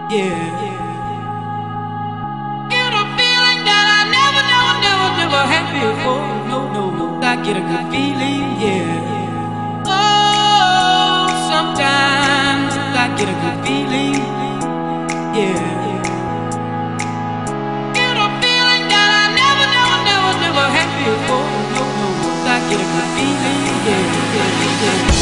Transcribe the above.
yeah. Get a feeling that I never had before. No, I get a good feeling, yeah. Oh, sometimes I get a good feeling, yeah. Get a feeling that I never had before. No, I get a good feeling, yeah.